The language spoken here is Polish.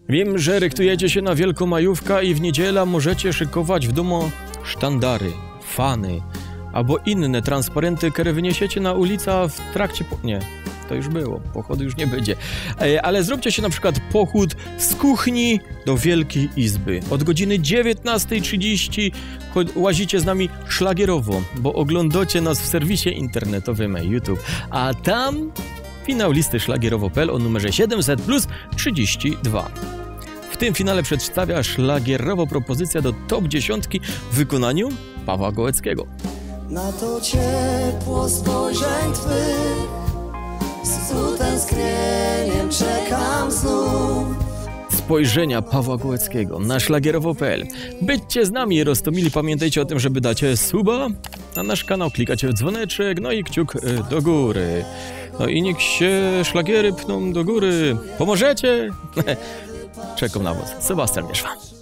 Wiem, że ryktujecie się na wielkomajówka i w niedzielę możecie szykować w domu sztandary, fany albo inne transparenty, które wyniesiecie na ulicę w trakcie... Nie, to już było, pochodu już nie będzie. Ale zróbcie się na przykład pochód z kuchni do Wielkiej Izby. Od godziny 19:30 łazicie z nami szlagierowo, bo oglądacie nas w serwisie internetowym YouTube. A tam finał listy szlagierowo.pl o numerze 700 plus 32. W tym finale przedstawia szlagierowo propozycja do top 10 w wykonaniu Pawła Gołeckiego. Na to ciepło spojrzeń twych z utęsknieniem czekam znów. Spojrzenia Pawła Gołeckiego na szlagierowo.pl. Byćcie z nami, Rostomili. Pamiętajcie o tym, żeby dać suba na nasz kanał, klikacie w dzwoneczek, no i kciuk do góry. No i niech się szlagiery pną do góry. Pomożecie? Czekam na was. Sebastian Mieszwa.